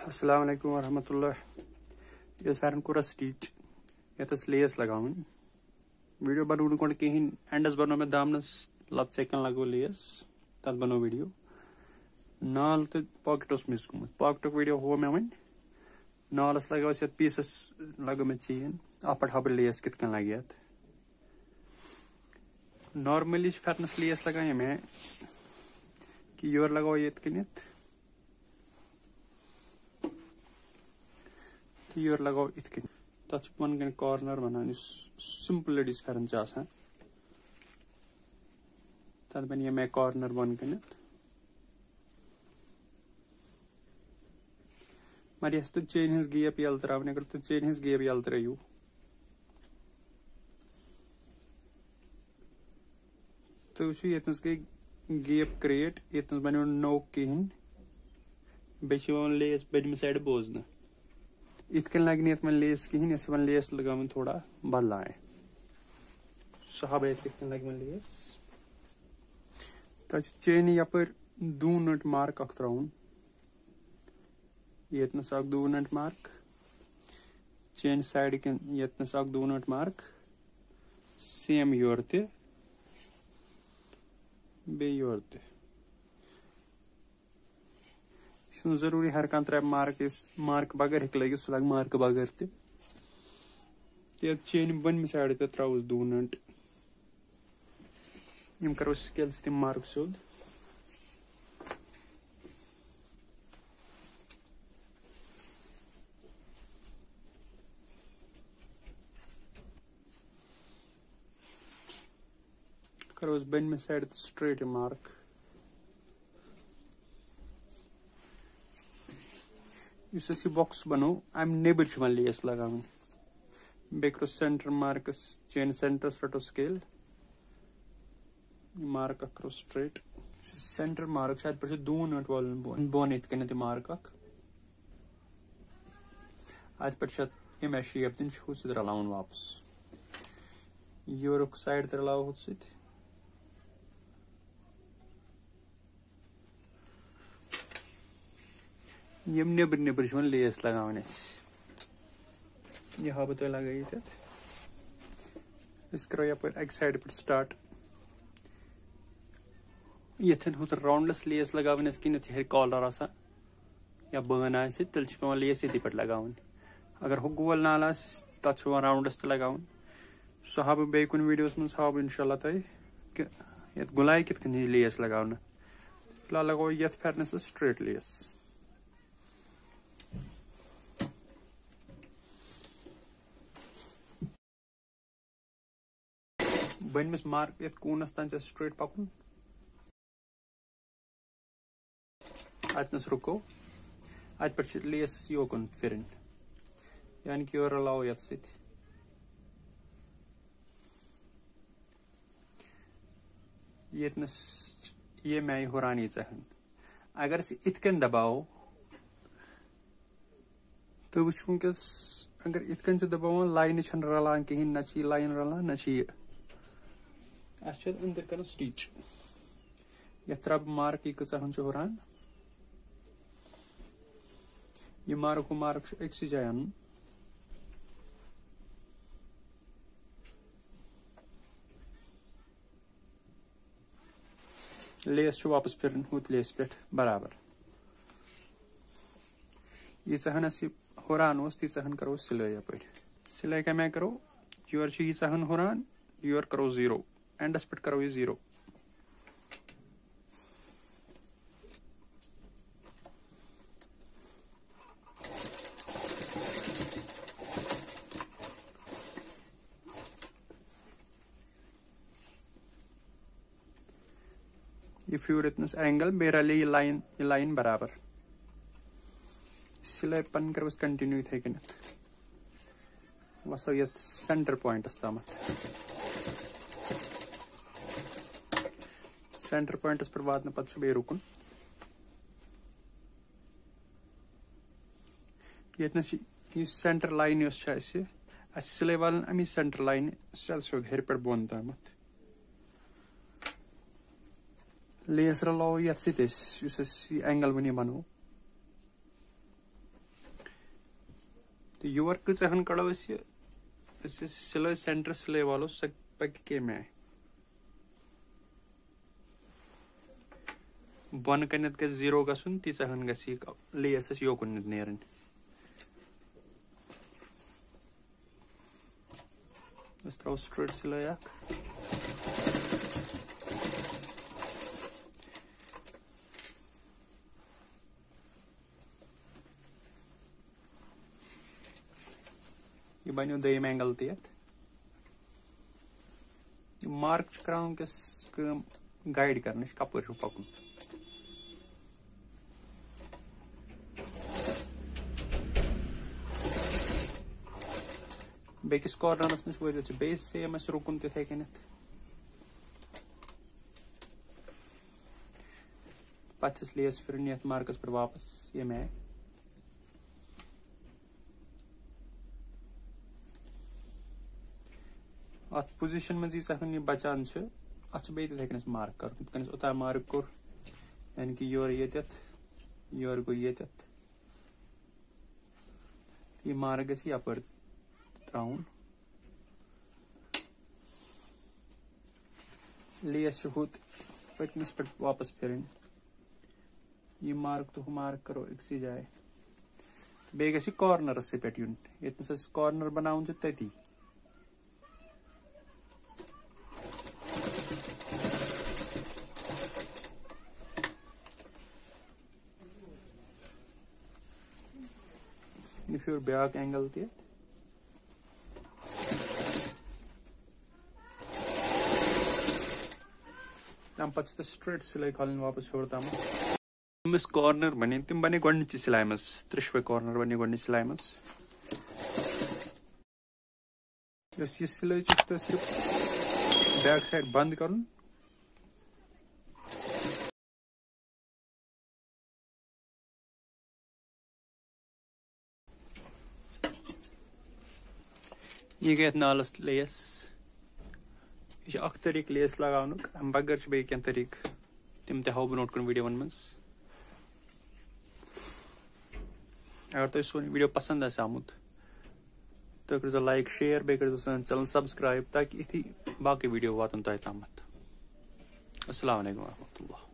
अस्सलाम वालेकुम वरहमतुल्लाह। ये सारन कोर स्टिच ये लेस लगावन वीडियो बनो गोड कहीं एंडस बनो में दामनस लप चेकन लगो लेस तब बनो वीडियो नाल तो पॉकेटस मिस गुम पॉकेट वीडियो हो में वन नालस लगाओ से पीसेस लगो में चीन अपट हब लेस कितकन लगियत नॉर्मली फैटनेस लेस लगाए में कि योर लगाओ ये किनित योर लगाओ इतके तच बन कॉर्नर बनाने सिंपल लेडीज फैरन आसान तद बन मैं कॉर्नर बन मर तो चेन हज गेप यल त्रावन अगर तो चेन हज गेप यल त्रो तो ये गई गेप क्रिएट ये बनो नो कहें बे लेस बदम साइड बोजन इतकन लगे ये लेस कहें ये लेस लगा थोड़ा बदलाए सहाब इतकन लगे लेस तो चेन यप 2 नट मार्क अख त्राउन यतनस 2 नट मार्क चेन साइड कन यतनस 2 नट मार्क सेम योर ते बे योर ते जरूरी हर कह त्रे मार्क बगैर हेक लगे सह लग मार्क बगैर ते चेन बन साइड ते त्राउस 2 नट यम करो स्केल से मार्क सोद करो बन में साइड स्ट्रेट मार्क इस बॉक्स बनो अम नेबर लेस लगान बे करो सेंटर मार्कस चेन सेंटर रटो स्केल मार्क करो स्ट्रेट सेंटर मार्क शायद पे 2 नट वाल बोन इत मार्क आज पे अमे शेप दिन रलावन वापस योर साइड ते रलाव सत यम नेबर नेबर लेस लगान यह हाव तुम लगे करो यप अक साइड पे स्टार्ट यथन हूँ राउंडस लेस लगान कि कॉलर या बन तेल पे लेस ये पे लगान अगर हु गोल नाल तथ राउंडस ते लगान सह हाव बे कुन वीडियोस मज हाव इंशाल्लाह तुम कि गुलाई कित लेस लगान फिलहाल लगाओ ये फेरनस स्ट्रेट लेस बन मार्क ये कूनस तान स्ट्रेट पकुन अतनस रुको अत पे लेस योकुन फिरन यानी कि और रलाओ ये सत यतनस ये मैं हुरानी चहन अगर इतकन दबाओ तो वुनकस अगर इतकन दबाव लाइन रलान कहीं न लाइन रलान न अंदर कर स्टिच ये त्रब मार्क यह कन हुरान यह मार्क अक्स जाय अन लेस वापस फिर हुत लेस पे बराबर यीहन हुरान तीहन करो सिलाई यप सिलाई कम करो योर यीहन हुरान योर करो 0 एंडस पे करो ये 0 ये फ्यूर इतनस एंगल बेरा ले ये लाइन बराबर सिलाई पन कर कंटिन्यू थे कि वसो ये सेंटर पॉइंट तमत सेंटर पॉइंट पर वातन पे बे रुकन ये सेंटर लाइन सिलाई वालन अमी सेंटर लाइन सल सोद हेर पे बोन तमत लेस रलाओ ये एंगल वन बनो तो योर कन कड़ो सिलाई सेंटर सिलाई वालो सह पक कम आय बन कन ग 0 गन तीहन गेस योकुन नेरन त्रो स्ट्रेट सिलाई ये बनो दम एंगल तथ मार्क कर वस गाइड कर कप पकुन बेकिस कॉर्नरस नश वो बेस सेम रुकुन तिथे कन पे लेस फिरन ये मार्कस पे वापस ये आय अत पोजिशन मज ये बचान अत बे तिथे मार्क कर ओत मार्क कोर यानी कि योर योर गो ये मार्क गस यपर त्राउन लेस हुत पकमिस पे वापस फिरन ये मार्क तो मार्क करो एक जाए बे गस कॉर्नर से पे यून ये कॉर्नर बनाउन तती फिर ब्याक एंगल तम पे स्ट्रेट सिलाई खालन वापस छोड़ तम कॉर्नर बने तम बने गोडनिचि सिलाई मज त्रिशवे कॉर्नर बने गोडनिचि सिलाई मज ये सिलाई सिर्फ बैक साइड बंद कर ये गई नालस लेस यह अख तरीक लेस लगान अम बगर बे क्या तरीक तम हाव बह नोट वीडियो मज अगर तुम सोन वीडियो पसंद आमुत तो कर लाइक शेयर बे कर चैनल सब्सक्राइब ताकि इथी बाकी वीडियो वातन तुम तम अस्सलाम वालेकुम वरहमतुल्लाह।